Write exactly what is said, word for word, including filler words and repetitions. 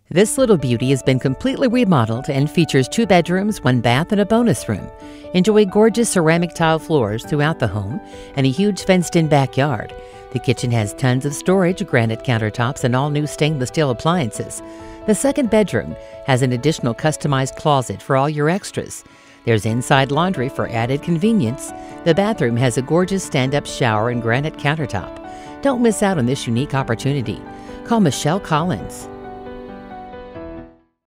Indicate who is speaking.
Speaker 1: This little beauty has been completely remodeled and features two bedrooms, one bath, and a bonus room. Enjoy gorgeous ceramic tile floors throughout the home and a huge fenced-in backyard. The kitchen has tons of storage, granite countertops, and all new stainless steel appliances. The second bedroom has an additional customized closet for all your extras. There's inside laundry for added convenience. The bathroom has a gorgeous stand-up shower and granite countertop. Don't miss out on this unique opportunity. Call Michele Collins,